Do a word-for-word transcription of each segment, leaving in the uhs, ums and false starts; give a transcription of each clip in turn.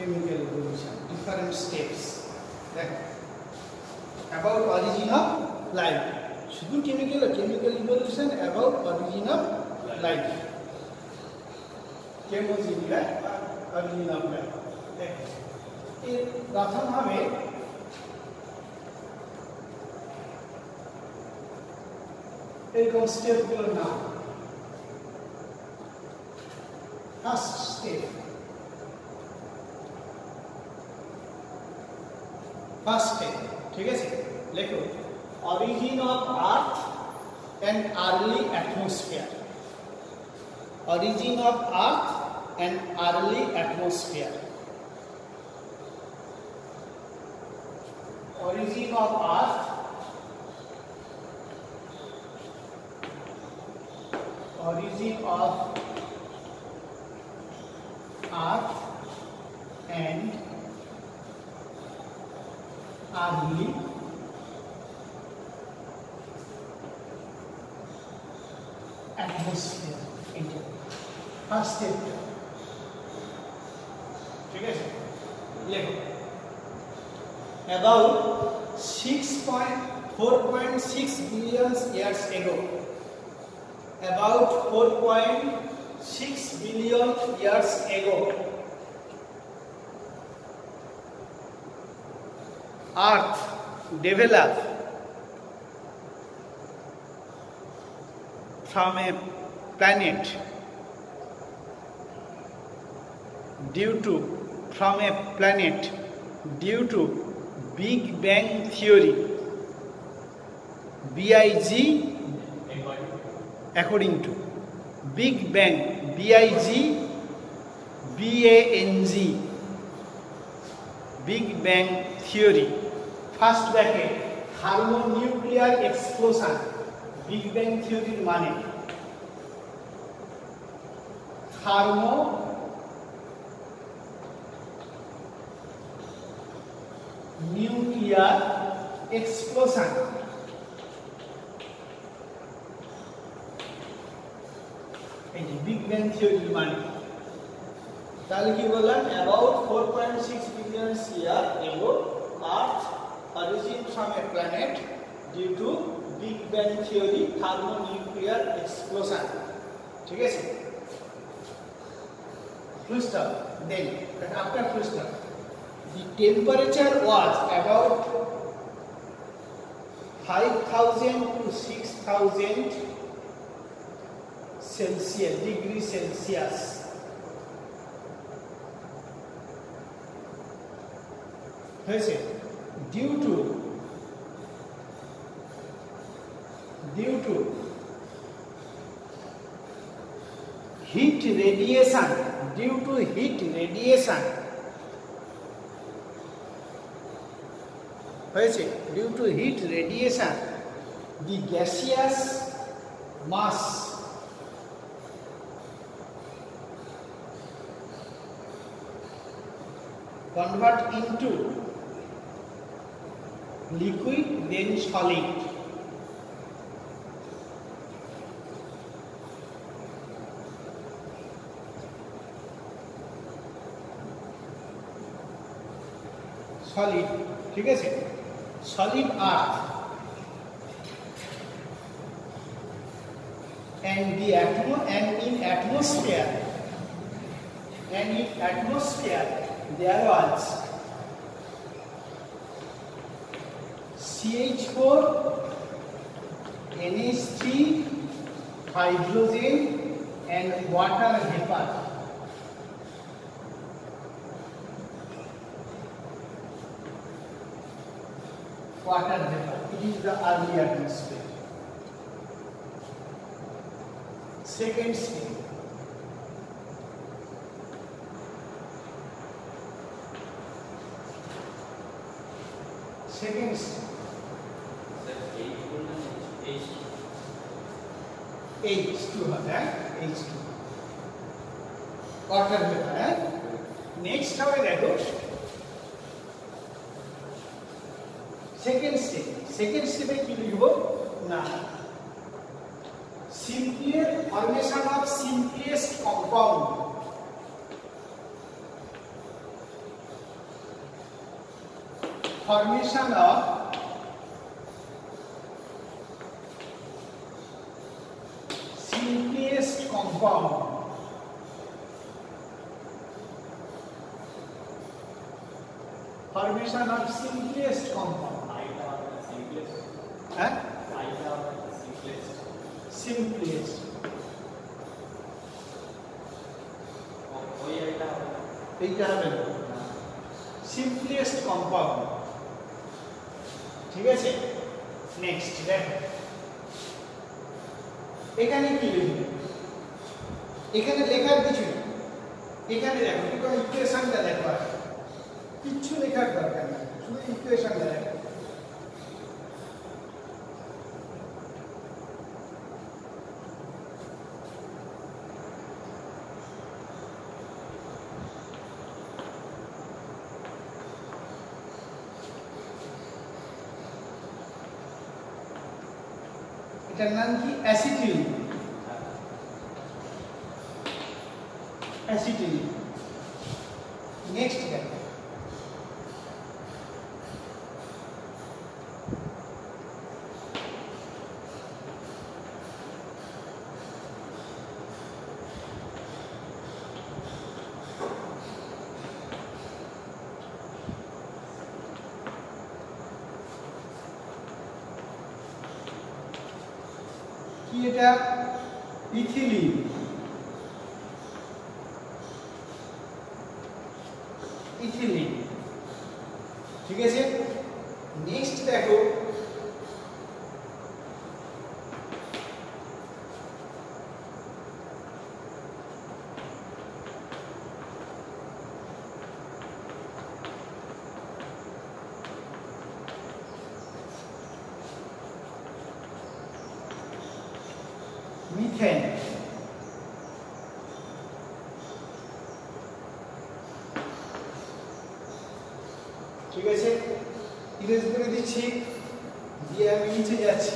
chemical evolution, different steps. Right? About origin of life. শুধু chemical chemical evolution about origin of life. Chemogenesis, right? Origin of life. এর প্রথম হবে এরকম স্টেপগুলোর নাম। First step, first step, ঠিক আছে? লেখো origin of Earth and early atmosphere. Origin of Earth and early atmosphere. Origin of Earth, origin of Earth and early atmosphere. First step, ठीक है? लेखो about six point four point six billion years ago, about four point six billion years ago, Earth developed from a planet due to from a planet due to Big Bang Theory, B I G, according to Big Bang, B I G, B A N G, Big Bang Theory. First bracket, thermonuclear explosion. Big Bang Theory মানে thermo nuclear explosion. এই যে big bang theory মানে তাহলে কি বললাম about four point six billion years ago Earth origin from a planet due to Big Bang Theory thermonuclear explosion. ঠিক আছে? Full stop. Then after full stop, the temperature was about five thousand to six thousand Celsius degree Celsius. হয়েছে due to due to heat radiation due to heat radiation হয়েছে due to heat radiation the gaseous mass convert into liquid then solid. Solid, ঠিক আছে? Solid earth and the atmo and in atmosphere and in atmosphere there was C H four, N H three, hydrogen and water vapor. Water vapor. It is the early atmosphere. Second step. Second step. H two होता है H two. Water vapor है. Next হবে देखो. Second step. Second step में क्या लिखो ना. Simple formation of simplest compound. formation of simplest compound. Formation of simplest compound. simplest. Huh? simplest. Simplest. এইটা হবে না simplest compound ঠিক আছে নেক্সট দেখো এখানে কি লিখবে এখানে লেখার কিছু নেই এখানে দেখো কি কোন ইকুয়েশনটা দেখো আর কিছু লেখার দরকার নেই শুধু ইকুয়েশনটা দেখো এটার নাম কি অ্যাসিটিল অ্যাসিটিল নেক্সট দেখো কি এটা ইথিলিন ইথিলিন ঠিক আছে নেক্সট দেখো মিথেন ঠিক আছে ইরেজ করে দিচ্ছি দিয়ে আমি নিচে যাচ্ছি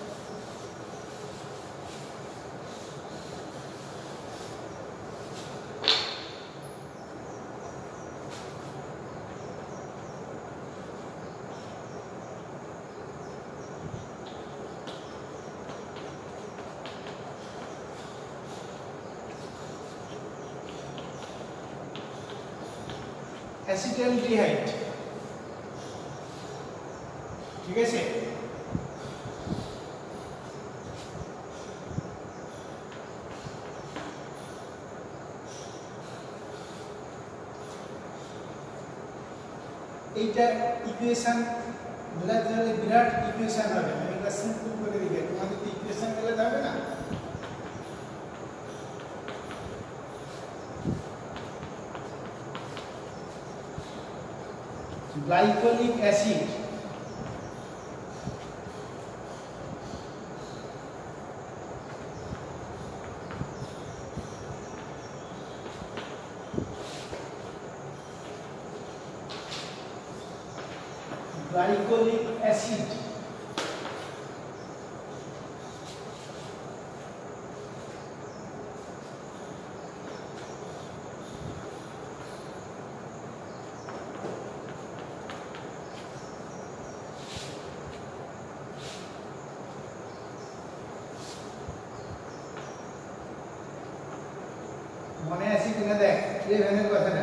অ্যাসিটালডিহাইড ঠিক আছে এইটা ইকুয়েশন মেলাতে হলে বিরাট ইকুয়েশন হবে আমি এটা সিম্পল করে দিই তোমাদের তো ইকুয়েশন মেলাতে হবে না গ্লাইকোলিক অ্যাসিড গ্লাইকোলিক অ্যাসিড মনে আছে কিনা দেখ এই ভ্যানের কথাটা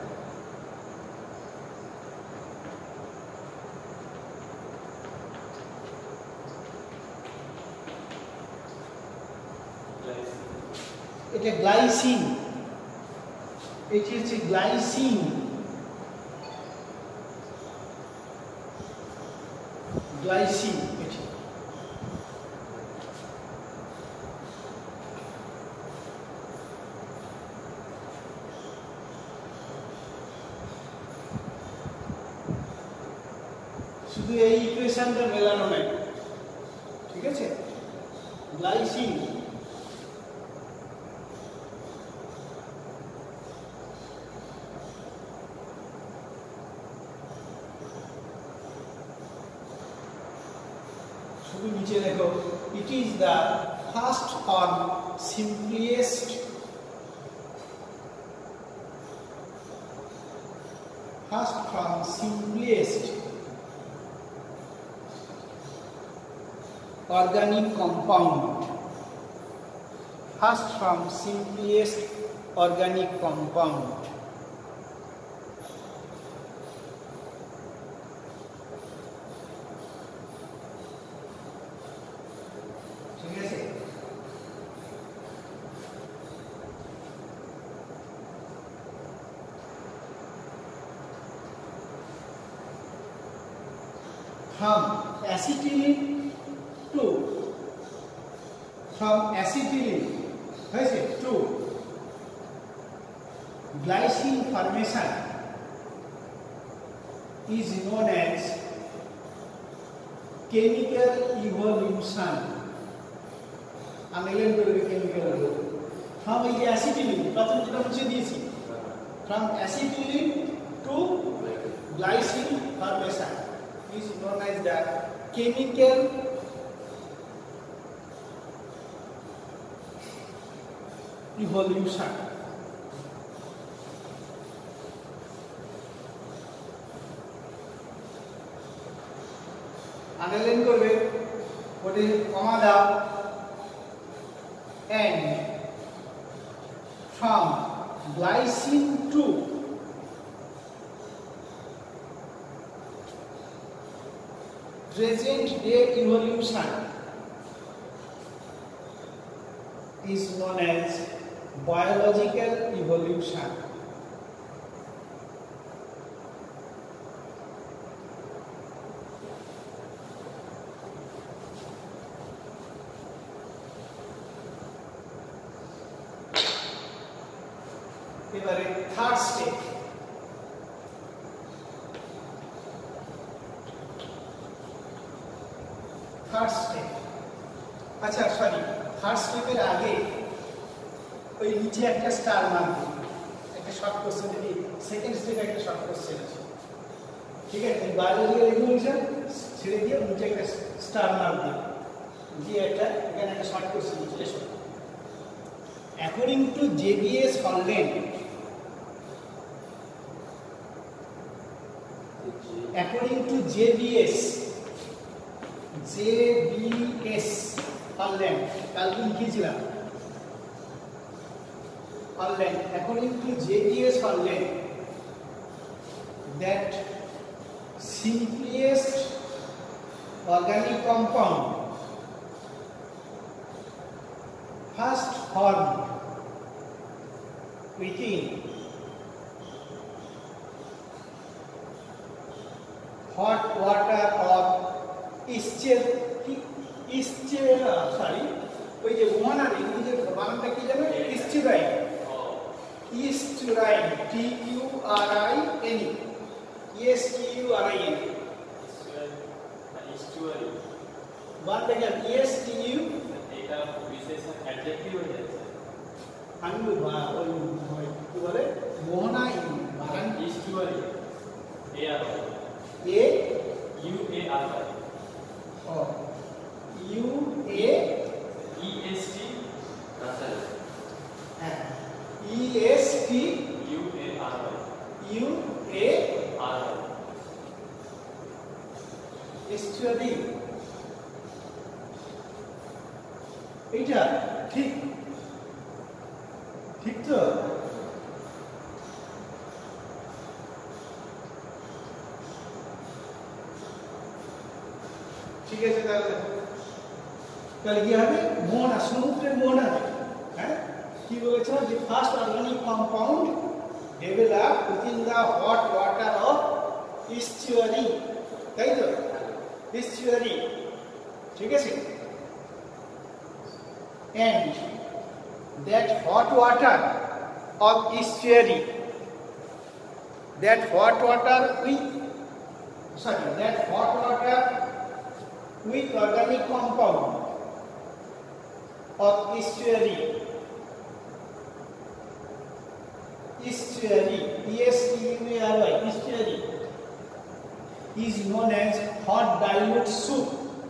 এটা গ্লাইসিন এটি হচ্ছে গ্লাইসিন গ্লাইসিন এটি শুধু এই ইকুয়েশনটা মেলানো নাই ঠিক আছে গ্লাইসিন শুধু নিচে দেখো it is the first or simplest first from simplest organic compound. First from simplest organic compound. ঠিক আছে? From acetylene to from acetylene to glycine formation is known as chemical evolution. Underline করবে chemical evolution. From acetylene প্রথম যেটা মুছে দিয়েছি, from acetylene to glycine formation is known as the chemical evolution. Underline করবে, ওটা কমা দাও, and from glycine to present day evolution is known as biological evolution. এবারে third step, third step আচ্ছা sorry third স্টেপের আগে ওই নিচে একটা স্টার মার্ক একটা শর্ট কোশ্চেন দিই, সেকেন্ড স্টেপে একটা শর্ট কোশ্চেন আছে, ঠিক আছে? বায়োলজিক্যাল ইভলিউশন ছেড়ে দিয়ে নিচে একটা স্টার মার্ক দিই, দিয়ে একটা এখানে একটা শর্ট কোশ্চেন দিচ্ছি। এসো, অ্যাকর্ডিং টু জেবিএস হলল্যান্ড, according to J B S J B S Holland কালকে লিখেছিলাম Holland, according to J B S Holland, that simplest organic compound first formed within hot water or estuary, sorry, ওই যে ওয়ানার ইংরেজির বানানটা কি জানো? estuarine, estuarine, T U R I N E, E S T U R I N, estuary, বানানটা কি? E S T U, এটা বিশেষণ অ্যাডজেক্টিভ হয়ে যাচ্ছে। আমি বা ওই কি বলে মোহনা বানান estuary, A R A U A R I, O U A E S T হ্যাঁ E S T U A R I, U A R I, estuary, এইটা ঠিক ঠিক তো? ঠিক আছে, তাহলে তাহলে কি হবে? মোহনা, সমুদ্রের মোহনা। হ্যাঁ, কি বলেছ? যে first organic compound develop within the hot water of estuary, তাই তো? estuary, ঠিক আছে? and that hot water of estuary, that hot water with sorry that hot water with organic compound of estuary, estuary, E S T U A R Y, estuary, is known as hot dilute soup,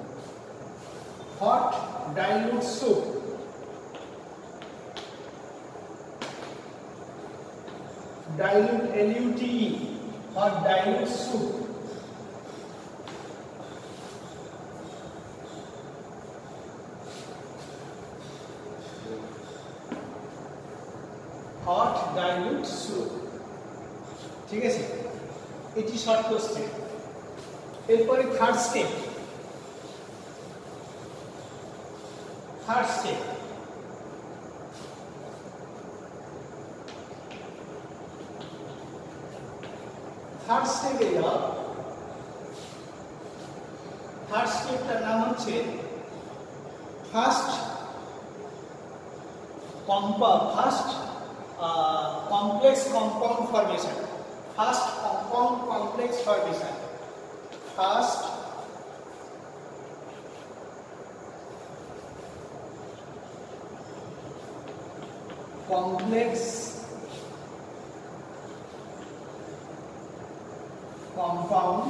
hot dilute soup, dilute L U T E, hot dilute soup. ঠিক আছে, এটি short question. এরপরে third step, third step third স্টেপে যাও। Third স্টেপটার নাম হচ্ছে first কম্পা first complex compound formation. First compound complex formation. First complex compound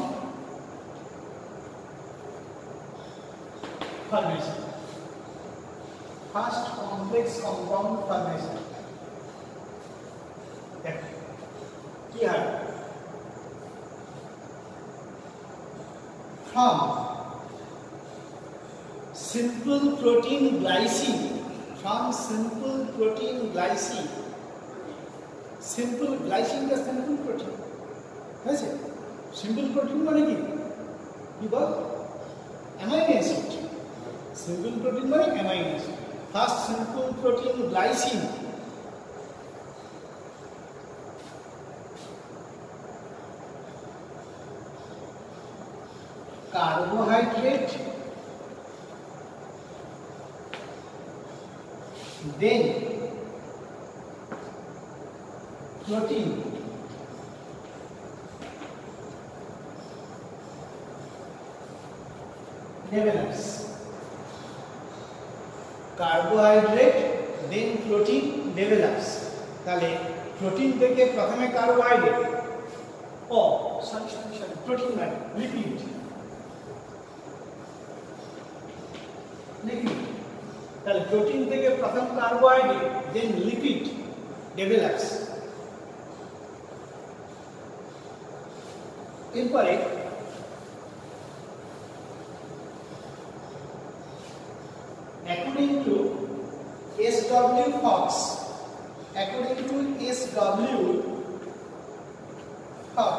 formation. First complex compound formation. দেখো কি হয়, from simple protein glycine, from simple protein glycine, simple glycine का simple protein कैसे? simple protein माने की की बात amino acid, simple protein माने amino acid। first simple protein glycine carbohydrate, then protein, develops, carbohydrate then protein develops। তাহলে protein থেকে প্রথমে কার্বোহাইড্রেট ও সরি সরি সরি প্রোটিন মানে লিপিড, লিপিড তাহলে প্রোটিন থেকে প্রথম কার্বোহাইড্রেট দেন লিপিড ডেভেলপস। এরপরে according to S W Fox, according to S W Fox,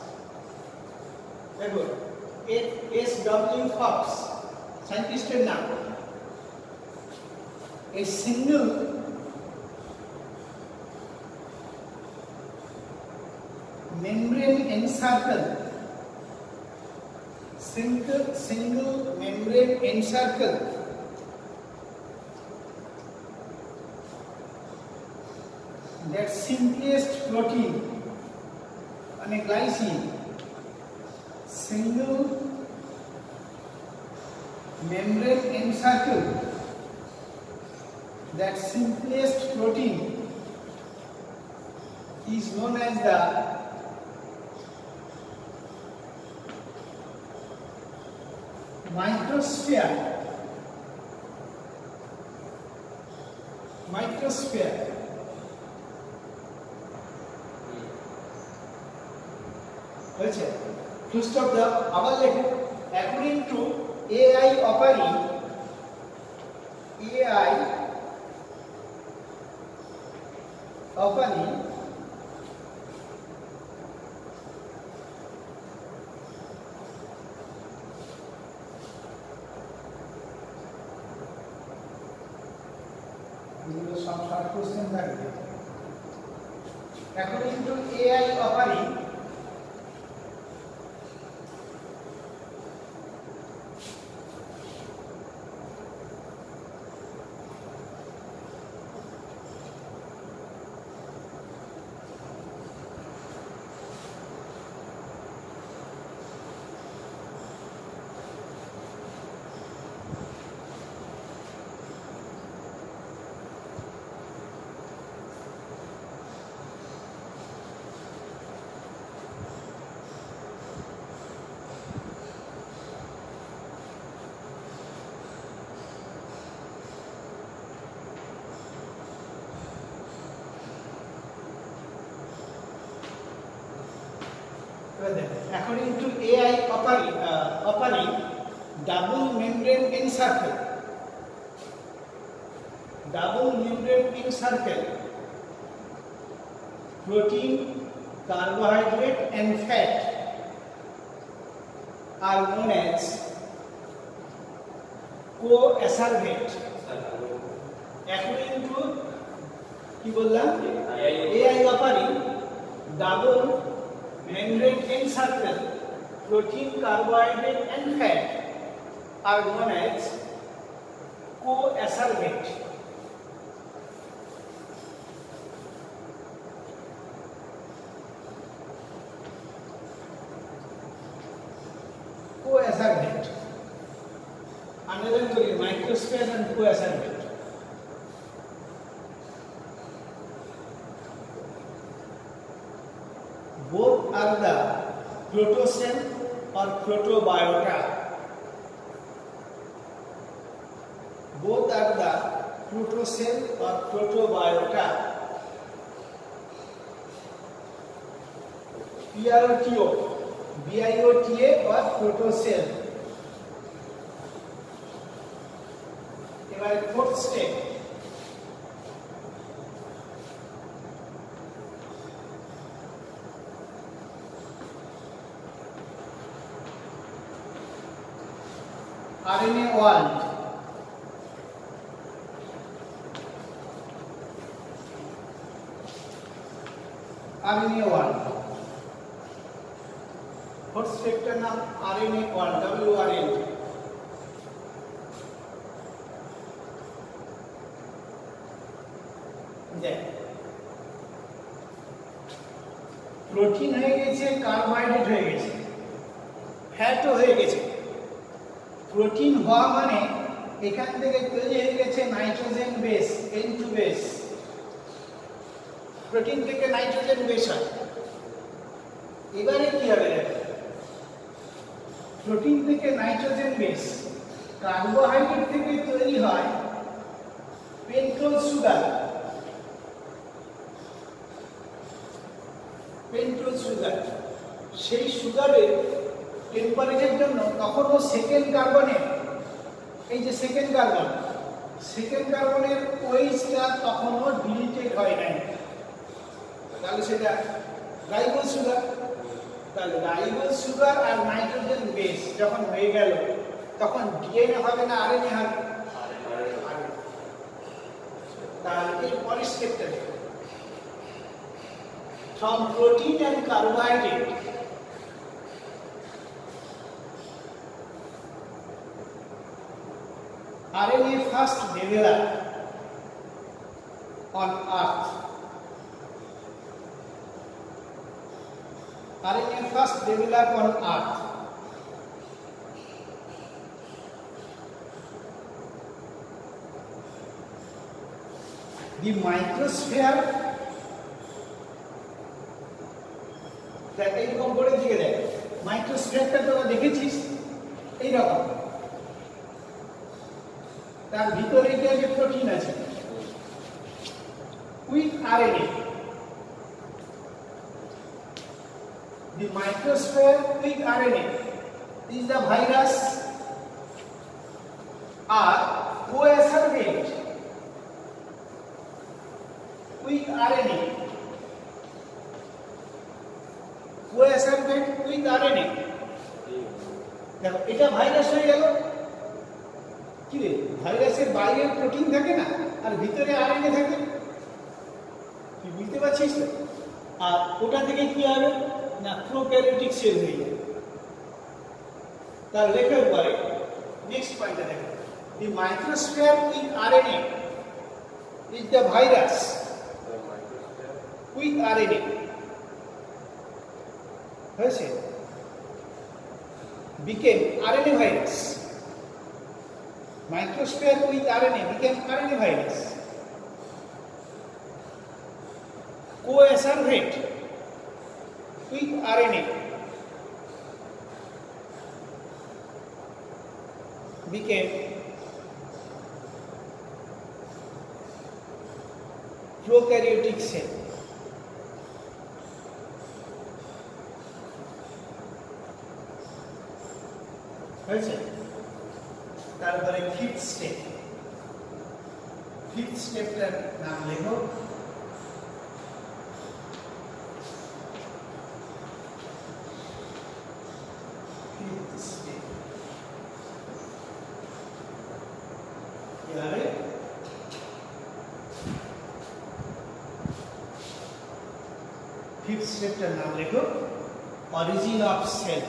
দেখো এস ডব্লিউ Fox সায়েন্টিস্টের নাম। A single membrane encircle, single single membrane encircle that simplest protein and a glycine, single membrane encircle that simplest protein is known as the microsphere, microsphere। হয়েছে, full stop দাও, আবার লেখো according to AI Oparin, AI Oparin এগুলো সব short question থাকবে। According to AI Oparin according to A I Opari, uh, Opari double membrane encircle, double membrane encircle protein carbohydrate and fat are known as co-asservate. According to কি বললাম A I Gapari, double membrane encircle protein, carbohydrate and fat are known as co-asservate. Co-asservate. Underline kori microsphere and co-asservate. Both are the protocell or protobiota. Both are the protocell or protobiota. P R O T O, B I O T A or protocell. এবারে fourth step. R N A world. R N A world. Fourth step नाम R N A world, W R L. देख protein হয়ে গেছে, carbohydrate হয়ে গেছে, ফ্যাটও হয়ে গেছে। Protein হওয়া মানে এখান থেকে তৈরি হয়ে গেছে nitrogen base, N two base. Protein থেকে নাইট্রোজেন বেস হয়। এবারে কি হবে দেখো, প্রোটিন থেকে নাইট্রোজেন বেস, কার্বোহাইড্রেট থেকে তৈরি হয় পেন্টোজ সুগার। পেন্টোজ সুগার, সেই সুগারের টেম্পারেচারের জন্য তখনও সেকেন্ড কার্বনের, এই যে সেকেন্ড কার্বন, সেকেন্ড কার্বনের ওয়েজটা তখনও ডিলিটেড হয় নাই, তাহলে সেটা রাইবোজ সুগার। তাহলে রাইবোজ সুগার আর নাইট্রোজেন বেস যখন হয়ে গেল তখন ডিএনএ হবে না আরএনএ হবে? তাহলে এর পরের স্টেপটা from protein and carbohydrate R N A first developed on Earth. R N A first developed on Earth. The microsphere দেখ এইরকম করে দিকে দেখ, মাইক্রোস্ফিয়ারটা তোরা দেখেছিস এইরকম, তার ভিতরে যে যে প্রোটিন আছে with RNA. The microsphere with R N A is the virus are co-asservate with R N A. Co-asservate with R N A. দেখো এটা ভাইরাস হয়ে গেল, কি রে ভাইরাসের বাইরে প্রোটিন থাকে না আর ভিতরে আরএনএ থাকে, কি বুঝতে পারছিস তো? আর ওটা থেকে কি হবে না প্রোক্যারিওটিক সেল হয়ে যাবে। তার লেখার পরে নেক্সট পয়েন্টটা দেখো, the microsphere with RNA is the virus with RNA. হয়েছে, became R N A virus. Microsphere with R N A became R N A virus. Co-asservate with R N A became prokaryotic cell. হয়েছে, তারপরে fifth step, fifth স্টেপটার নাম লেখো fifth স্টেপটার নাম লেখো origin of cell.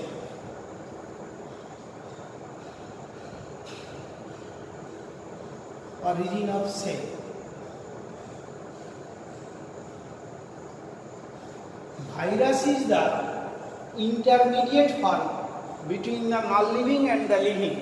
Origin of cell. Virus is the intermediate form between the non-living and the living.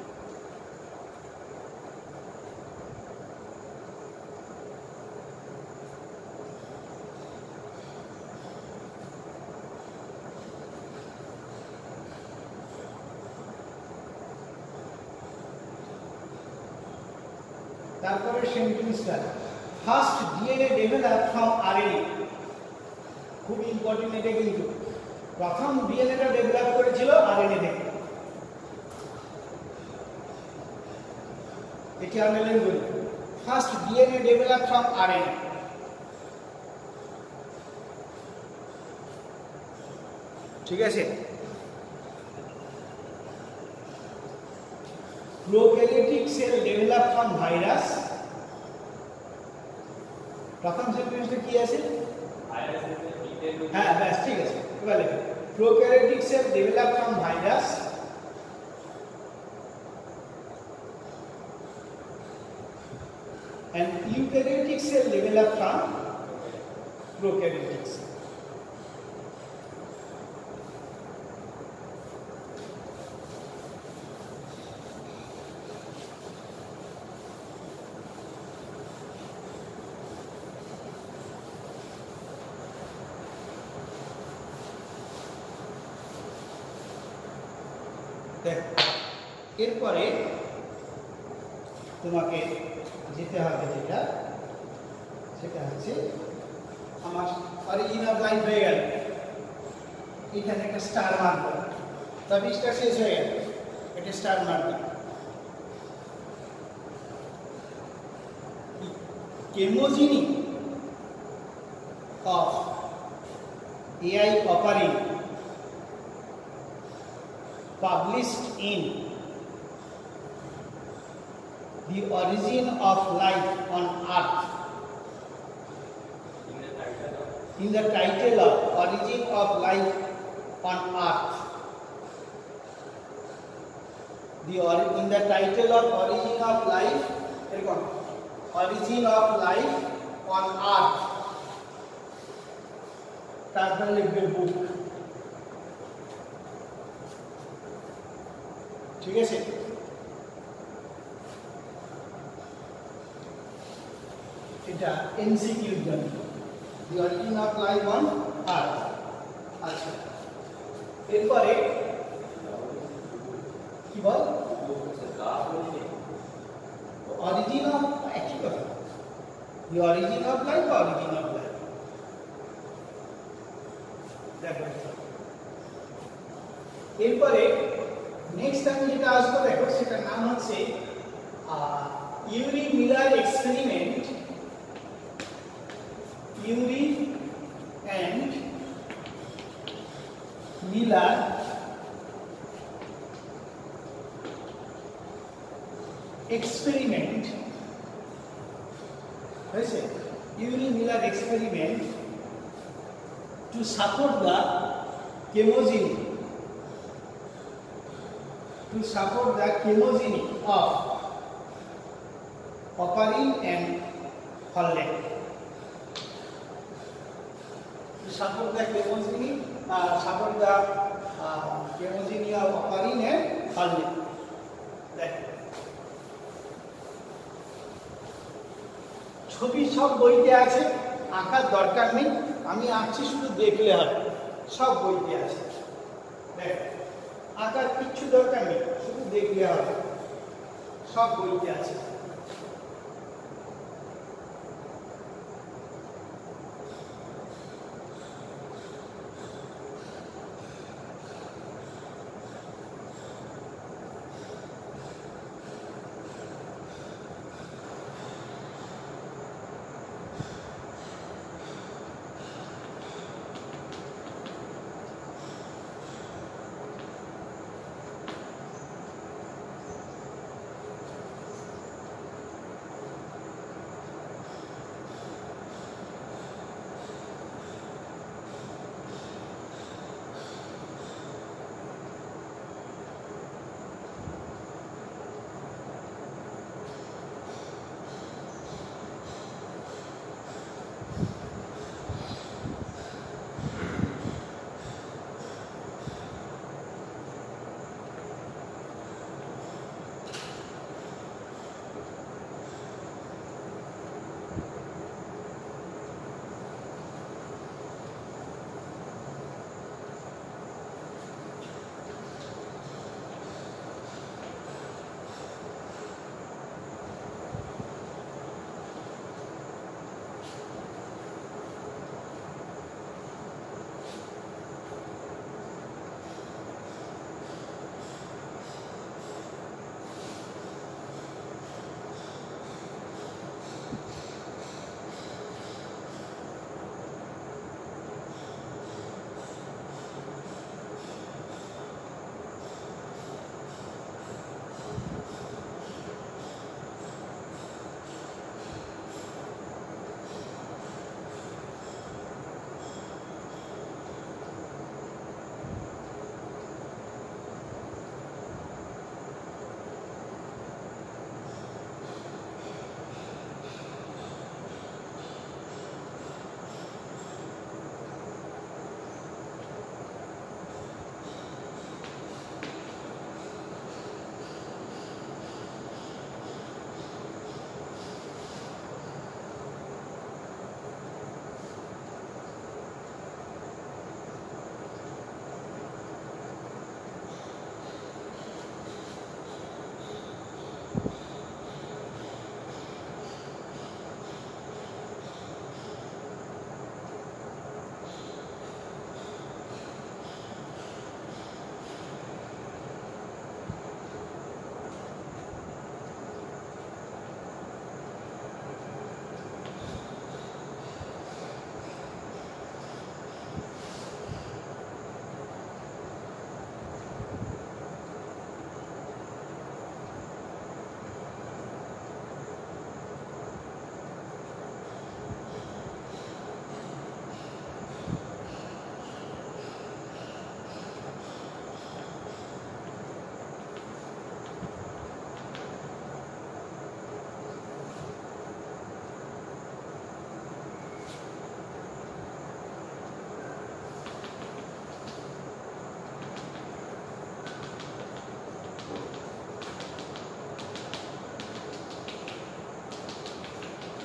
তারপরে সেন্টেন্সটা first DNA develop from RNA. খুব ইম্পর্টেন্ট এটা কিন্তু, প্রথম ডিএনএটা ডেভেলপ করেছিল আরএনএ থেকে। এটি আমরা লিখব first DNA develop from RNA. ঠিক আছে। Prokaryotic cell develop from virus. প্রথম সেন্টেন্সটা কি আছে? Virus is the detailed. হ্যাঁ ব্যাস ঠিক আছে। এবার লেখো prokaryotic cell develop from virus and eukaryotic cell develop from prokaryotic cell. এরপরে তোমাকে যেতে হবে যেটা সেটা হচ্ছে আমার অরিজিন অফ লাইফ হয়ে গেল, এখানে একটা স্টার মার্ক দাও, চব্বিশটা শেষ হয়ে গেল, একটা স্টার মার্ক দাও। Chemogeny of AI Oparin published in The Origin of Life on Earth, in the title of Origin of Life on Earth, the or in the title of Origin of Life, Origin of Life on Earth, তারপরে লিখবে বুক। ঠিক আছে। এটা MCQ এর জন্য, the origin of life on Earth. আচ্ছা, এরপরে কি বল অরিজিন অফ, একই কথা, দি অরিজিন অফ লাইফ বা অরিজিন অফ লাইফ। দেখো এরপরে নেক্সট আমি যেটা আসবো দেখো সেটার নাম হচ্ছে Urey Miller experiment, Urey and Miller experiment হয়েছে, Urey Miller experiment to support the chemogeny to support the chemogeny of heparin and folate, to support the chemogeny uh, support the uh, chemogeny of heparin and folate. ছবি সব বইতে আছে, আঁকার দরকার নেই, আমি আঁকছি শুধু দেখলে হবে, সব বইতে আছে। দেখ আঁকার কিচ্ছু দরকার নেই, শুধু দেখলে হবে, সব বইতে আছে।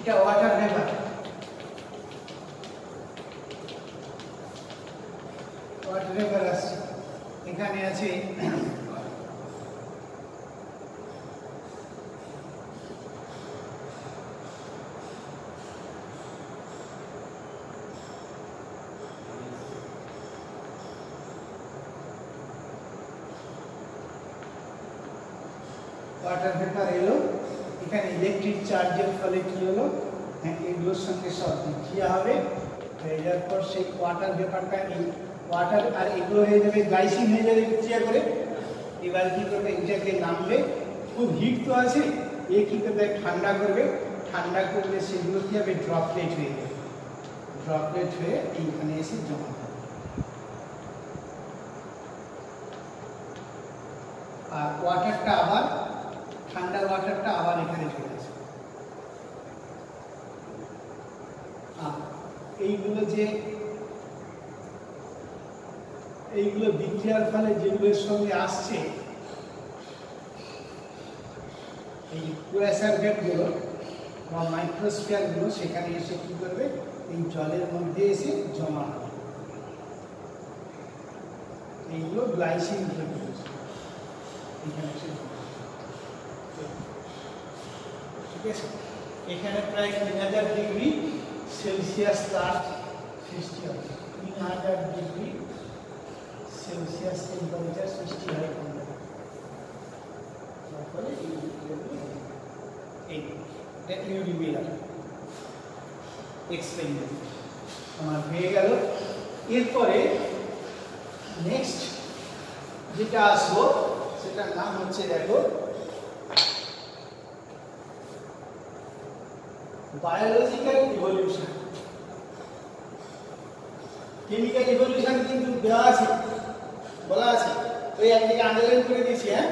এটা ওয়াটার ভেপার, ওয়াটার ভেপার আসছে। এখানে আছে ওয়াটার ভেপার এলো, এখানে ইলেকট্রিক চার্জের ফলে কি হলো, হ্যাঁ এগুলোর সঙ্গে সব বিক্রিয়া হবে, হয়ে যাওয়ার পর সেই ওয়াটার ভেপারটা এই ওয়াটার আর এগুলো হয়ে যাবে গ্লাইসিন হয়ে যাবে বিক্রিয়া করে। এবার কি করবে, এটাকে নামবে, খুব হিট তো আছে, এ কি করবে ঠান্ডা করবে, ঠান্ডা করলে সেগুলো কি হবে ড্রপলেট হয়ে যাবে, ড্রপলেট হয়ে এইখানে এসে জমা হবে। আর ওয়াটারটা আবার ঠান্ডা ওয়াটারটা আবার এখানে চলে আসবে। আর এইগুলো যে এইগুলো বিক্রিয়ার ফলে যেগুলোর সঙ্গে আসছে এই কুয়াশার ভেপগুলো বা মাইক্রোস্ফিয়ারগুলো সেখানে এসে কি করবে, এই জলের মধ্যে এসে জমা হবে। এইগুলো গ্লাইসিন এখানে এসে ঠিক আছে। এখানে প্রায় তিন হাজার ডিগ্রি সেলসিয়াস তাপ সৃষ্টি হবে, তিন হাজার ডিগ্রি সেলসিয়াস টেম্পারেচার সৃষ্টি হয়। তারপরে এই ইউরিমিলার এক্সপেরিমেন্ট আমার হয়ে গেল। এরপরে নেক্সট যেটা আসবো সেটার নাম হচ্ছে দেখো বায়োলজিক্যাল ইভলিউশন। কেমিক্যাল ইভলিউশন কিন্তু দেওয়া আছে, বলা আছে, ওই একদিকে আন্ডারলাইন করে দিয়েছি। হ্যাঁ,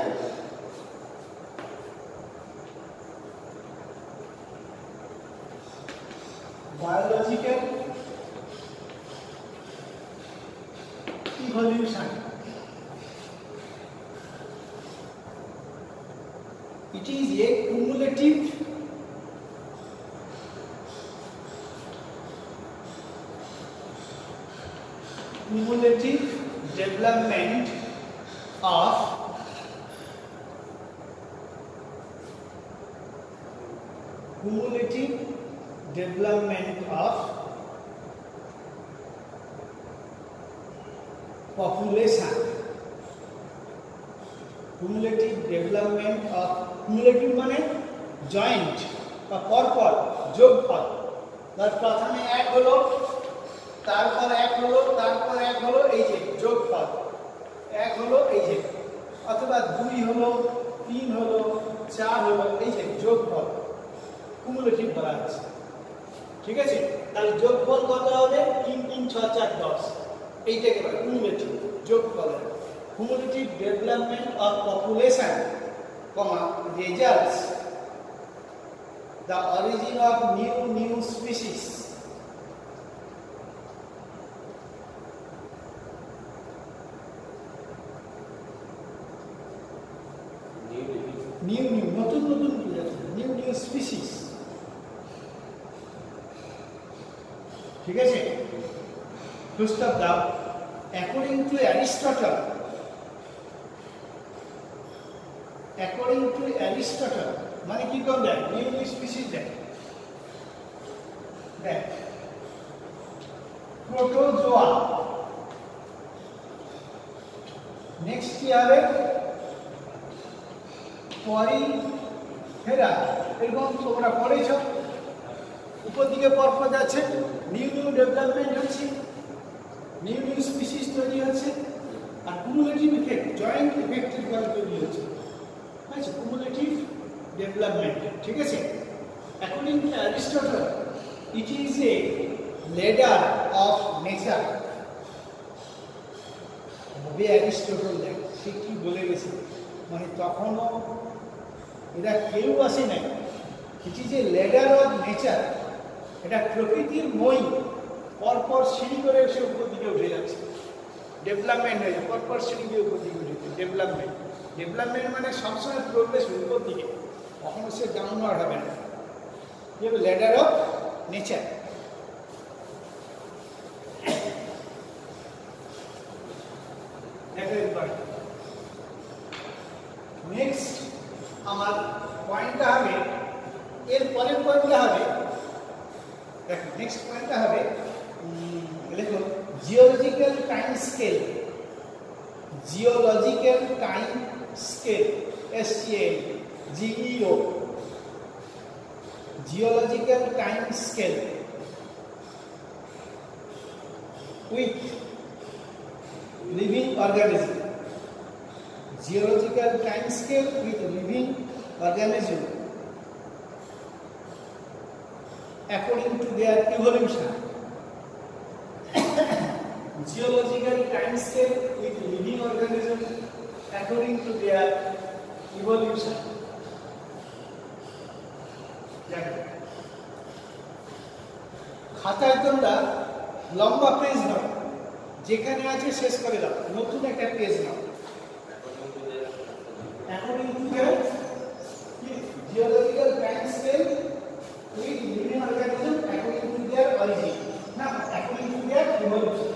biological evolution, it is a cumulative cumulative development of cumulative development of population, cumulative development of cumulative মানে জয়েন্ট বা পরপর যোগফল, তার প্রথমে এক হলো, তারপর এক হলো, তারপর এক হলো, এই যে যোগফল, এক হলো এই যে, অথবা দুই হলো, তিন হলো, চার হলো, এই যে যোগফল কুমুলেটিভ বলা আছে। ঠিক আছে, তাহলে যোগফল কত হবে, তিন তিন ছয় চার দশ, এইটাকে বলে কুমুলেটিভ যোগফল। Cumulative development of population, comma results the origin of new new species. New new নতুন নতুন নিউ নিউ স্পিসিস। ঠিক আছে, প্রস্তাব দাও according to Aristotle, according to Aristotle মানে কি কম দেয়, নিউ নিউ স্পিসিস দেয়। দেখ প্রোটোজোয়া, নেক্সট কি হবে পরিফেরা, এরকম তোমরা পড়েছ, উপর দিকে পরপর যাচ্ছে, নিউ নিউ ডেভেলপমেন্ট হচ্ছে, নিউ নিউ স্পিসিস তৈরি হচ্ছে, আর কুমুলেটিভ ইফেক্ট, জয়েন্ট ইফেক্টের ফলে তৈরি হচ্ছে। আচ্ছা, কুমুলেটিভ ডেভেলপমেন্ট, ঠিক আছে। According to Aristotle it is a ladder of nature. তবে অ্যারিস্টটল দেখ সে কি বলে গেছে, মানে তখনও এরা কেউ আসে নাই, it is a ladder of nature, এটা প্রকৃতির মই, পরপর সিঁড়ি করে এসে উপর দিকে উঠে যাচ্ছে, ডেভেলপমেন্ট হয়েছে, পরপর সিঁড়ি দিয়ে উপর দিকে উঠেছে, ডেভেলপমেন্ট। ডেভেলপমেন্ট মানে সবসময় প্রোগ্রেস উপর দিকে, কখনো সে ডাউনওয়ার্ড হবে না। ये लैडर ऑफ नेचर। नेक्स्ट আমার পয়েন্টটা হবে এর পরের পয়েন্টটা হবে দেখো নেক্সট পয়েন্টটা হবে দেখো geological time scale. Geological time scale S C L G E O geological time scale with living organism. Geological time scale with living organism according to their evolution. Geological time scale with living organism according to their evolution. খাতায় তোমরা লম্বা page নাও, যেখানে আছে শেষ করে দাও, নতুন একটা পেজ নাও। According to their geological time scale with living organism according to their origin, now according to their evolution.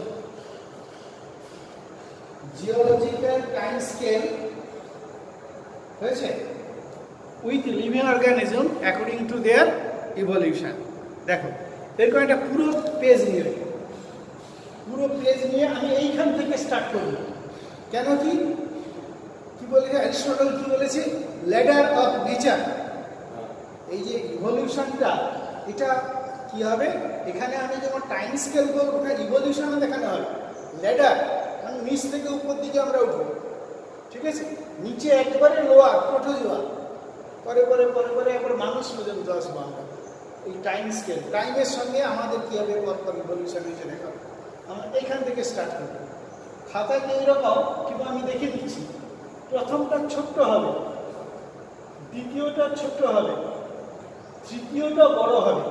Geological time scale হয়েছে with living organism according to their evolution। দেখো এরকম একটা পুরো পেজ নিয়ে পুরো পেজ নিয়ে আমি এইখান থেকে স্টার্ট করব। কেন কি কি বলেছে অ্যারিস্টটল কি বলেছে ল্যাডার অফ নেচার। এই যে ইভলিউশনটা এটা কি হবে এখানে আমি যখন টাইম স্কেল করব ওটা ইভলিউশন দেখানো হবে। ল্যাডার মানে নিচ থেকে উপর দিকে আমরা উঠবো, ঠিক আছে, নিচে একবারে লোয়ার কঠো যাওয়া, পরে পরে পরে পরে একবার মানুষ পর্যন্ত আসবো আমরা। এই টাইম স্কেল টাইমের সঙ্গে আমাদের কি হবে পরপর ইভলিউশন হয়েছে দেখাবো। আমরা এইখান থেকে স্টার্ট করবো। খাতাতে এইরকম কিন্তু আমি দেখে দিচ্ছি। প্রথমটা ছোট্ট হবে, দ্বিতীয়টা ছোট্ট হবে, তৃতীয়টা বড় হবে,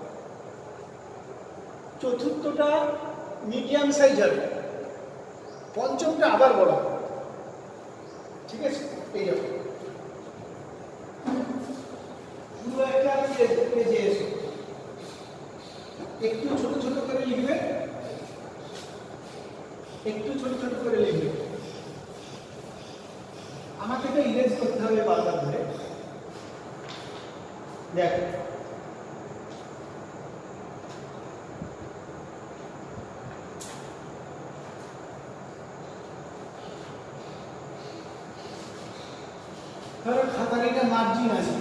চতুর্থটা মিডিয়াম সাইজ হবে, পঞ্চমটা আবার বড় হবে, ঠিক আছে। এইরকম পুরো একটা পেজে এসো, একটু ছোট ছোট করে লিখবে, একটু ছোট ছোট করে লিখবে। আমাকে তো ইরেজ করতে হবে বারবার ধরে। দেখ ধরো খাতার এটা মার্জিন আছে,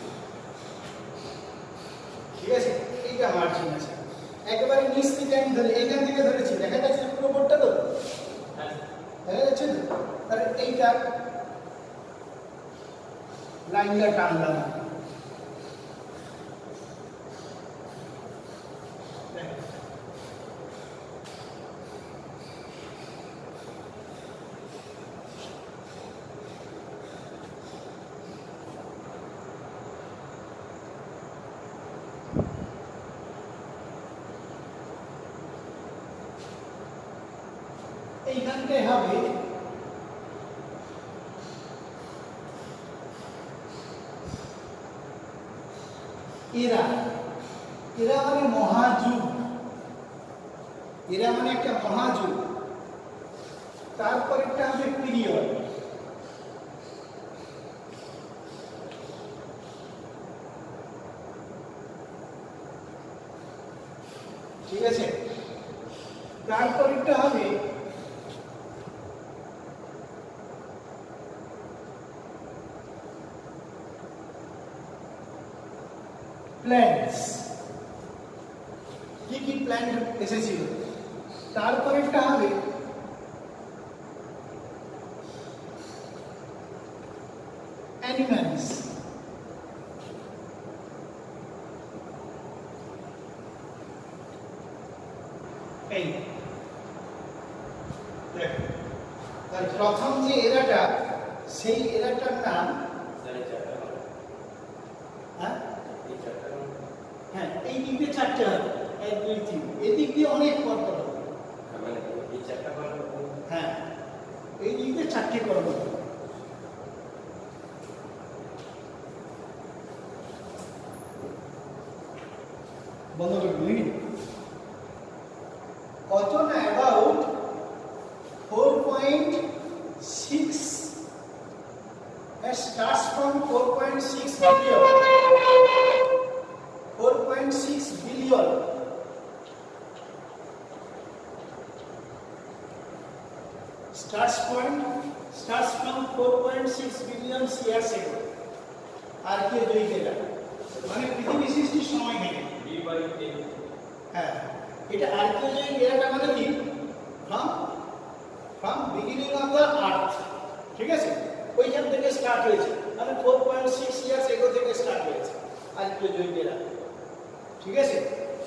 ঠিক আছে, এইটা মার্জিন আছে, একেবারে নিচ থেকে আমি ধরে এইখান থেকে ধরেছি, দেখা যাচ্ছে পুরো বোর্ডটা তো দেখা যাচ্ছে তো, তাহলে এইটা লাইনটা টানলাম, এইখানটায় হবে এরা, এরা মানে মহাযুগ, এরা মানে একটা মহাযুগ। তারপরেরটা হবে পিরিয়ড, ঠিক আছে। তারপরেরটা হবে প্ল্যান্টস, কি কি প্ল্যান্ট এসেছিল। তারপরেরটা হবে অ্যানিমালস, এই দেখো তার প্রথম যে এরাটা সেই এরাটার নাম হ্যাঁ হ্যাঁ এই দিক দিয়ে চারটে হবে, এক দুই তিন, এদিক দিয়ে অনেক পরপর হবে, হ্যাঁ এই দিক দিয়ে চারটে করবো। বন্ধ করে দিই কত না about four point six it starts from four point six billion four point six billion starts point starts from four point six billion years ago আর কে দুই গেলা মানে পৃথিবী সৃষ্টির সময় থেকে b by a হ্যাঁ এটা আর্কিওলজিক্যাল এরাটা মানে কি from from beginning of the Earth ঠিক আছে ওইখান থেকে স্টার্ট হয়েছে মানে four point six years ago থেকে স্টার্ট হয়েছে আর্কিওলজিক্যাল এরা ঠিক আছে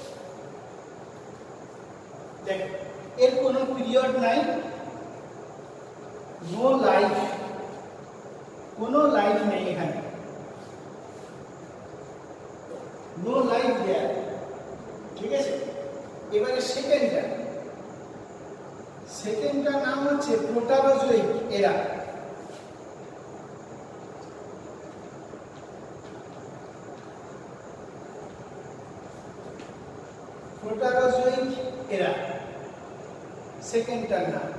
দেখ এর কোনো পিরিয়ড নাই নো লাইফ কোনো লাইফ নেই এখানে নো লাইফ দেয়ার ঠিক আছে এবারে সেকেন্ডটা সেকেন্ডটার নাম হচ্ছে প্রোটারোজোইক এরা প্রোটারোজোইক এরা সেকেন্ডটার নাম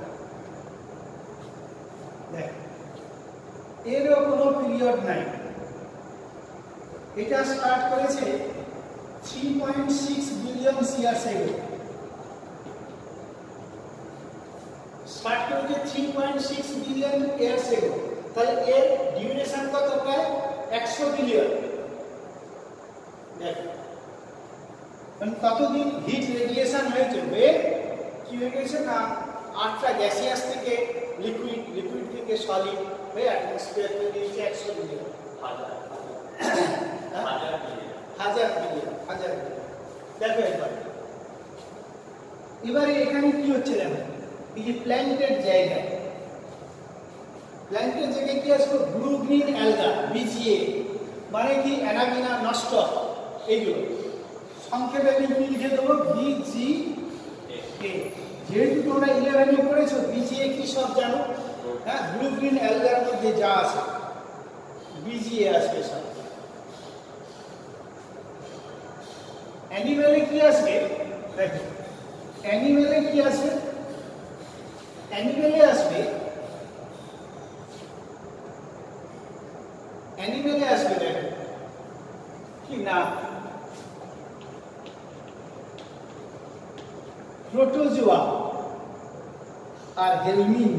দেখ এরও কোনো পিরিয়ড নাই এটা স্টার্ট করেছে three point six billion years ago start করেছে three point six billion years ago তাহলে এর ডিউরেশন কত প্রায় one hundred বিলিয়ন দেখ মানে কতদিন হিট রেডিয়েশন হয়েছে বে কি হয়ে গেছে না আটটা গ্যাসিয়াস থেকে লিকুইড লিকুইড থেকে সলিড হয়ে অ্যাটমসফিয়ার তৈরি হয়েছে one hundred বিলিয়ন হাজার হাজার বিলিয়ন হাজার বিলিয়ন হাজার বিলিয়ন দেখো একবার এবারে এখানে কি হচ্ছে দেখো এই যে প্ল্যান্টের জায়গা প্ল্যান্টের জায়গায় কি আছে ব্লু গ্রিন অ্যালগা বিজিএ মানে কি অ্যানাবিনা নষ্ট এইগুলো সংক্ষেপে আমি কি লিখে দেবো বিজিএ যেহেতু তোমরা ইলেভেনে পড়েছো বিজিএ কি সব জানো হ্যাঁ ব্লু গ্রিন অ্যালগার মধ্যে যা আছে বিজিএ আসবে সব অ্যানিমেলে কি আসবে দেখো অ্যানিমেলে কি আসবে অ্যানিমেলে আসবে অ্যানিমেলে আসবে দেখো কি না প্রোটোজোয়া আর হেলমিন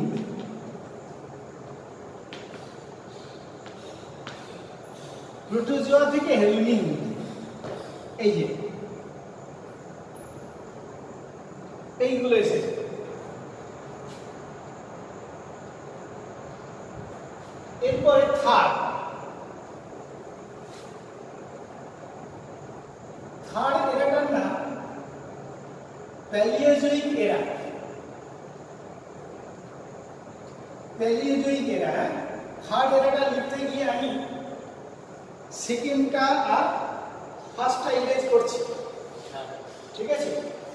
প্রোটোজোয়া থেকে হেলমিন এই যে এইগুলো এসেছে এরপরে থার্ড থার্ড এরাটার নাম প্যালিওজোইক এরা প্যালিওজোইক এরা থার্ড এরাটা লিখতে গিয়ে আমি সেকেন্ডটা আর ফার্স্টটা ইরেজ করছি ঠিক আছে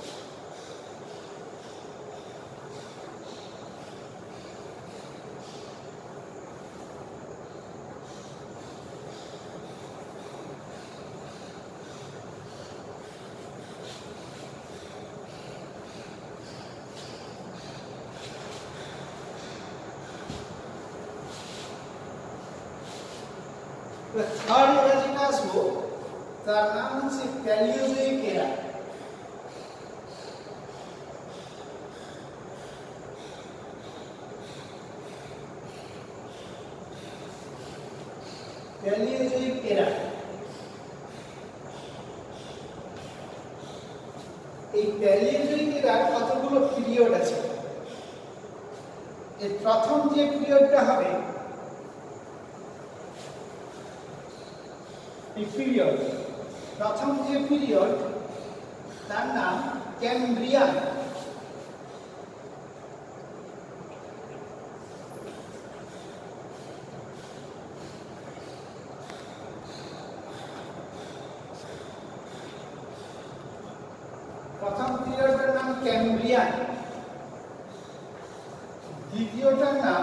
থার্ড এরা যেটা আসবো তার নাম হচ্ছে প্যালিওজোইক এরা প্যালিওজোইক এরা এই প্যালিওজোইক এরা কতগুলো পিরিয়ড আছে এর প্রথম যে পিরিয়ডটা হবে এই পিরিয়ড প্রথম যে পিরিয়ড তার নাম ক্যাম্ব্রিয়ান প্রথম পিরিয়ডের নাম ক্যাম্ব্রিয়ান দ্বিতীয়টার নাম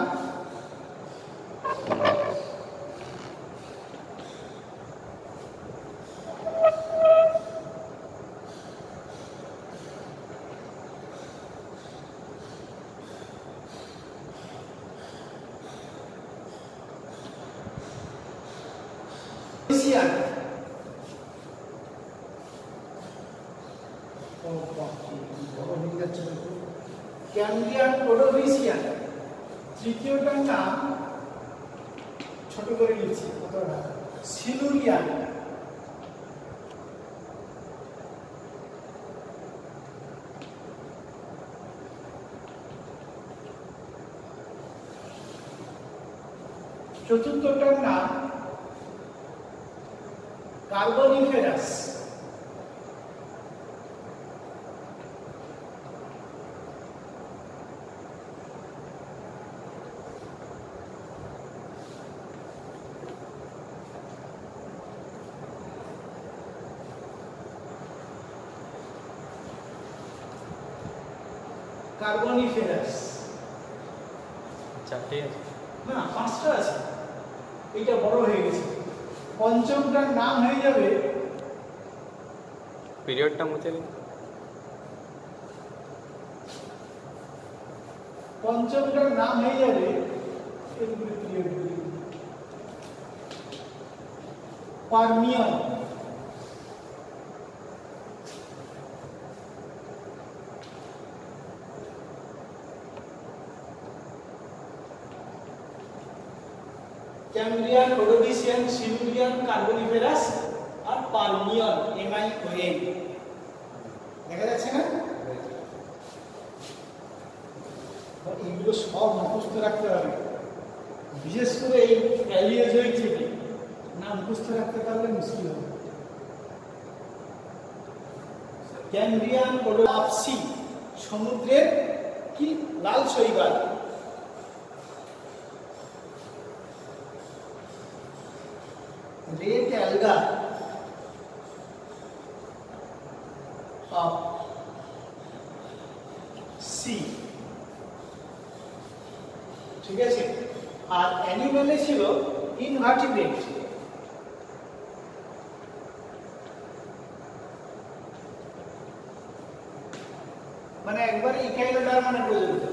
ক্যামব্রিয়ান ওডোভিসিয়ান, তৃতীয়টার নাম ছোট করে লিখছি কতটা, সিলুরিয়ান, চতুর্থটার নাম কার্বনিফেরাস, কার্বনিফেরাস চারটে আছে না পাঁচটা আছে, এটা বড় হয়ে গেছে। পঞ্চমটার নাম হয়ে যাবে পিরিয়ডটা মুছে দিন। পঞ্চমটার নাম হয়ে যাবে Permian, Cambrian, Ordovician, Silurian, Carboniferous আর পারমিয়ন, এমআই ও এন। দেখা যাচ্ছে না? এইগুলো সব মুখস্থ রাখতে হবে, বিশেষ করে এই প্যালিওজোইক থেকে না মুখস্থ রাখতে পারলে মুশকিল হবে। ক্যামব্রিয়ান, ওডোভিসি সমুদ্রের কি লাল শৈবাল, রেড অ্যালগা অফ সি, ঠিক আছে। আর অ্যানিমেলে ছিল ইনভার্টিব্রেট, মানে একবারে ইকাইলোডার্মানে পর্যন্ত।